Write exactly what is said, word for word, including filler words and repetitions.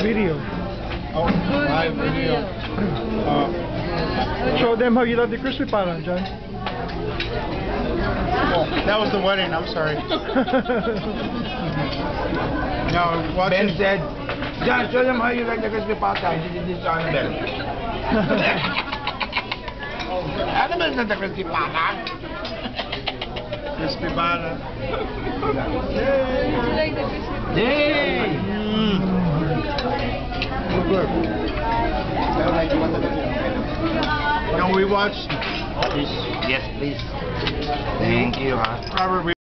video. Oh, live video. Uh, Show them how you love the crispy pata, John. oh, that was the wedding. I'm sorry. No, watching. Ben said, John, show them how you like the crispy pata. He did this on Ben. Ano ba sa crispy pata? Crispy pata. Yay! Mm. Can we watch? Yes, please. Thank you, huh? Robert, we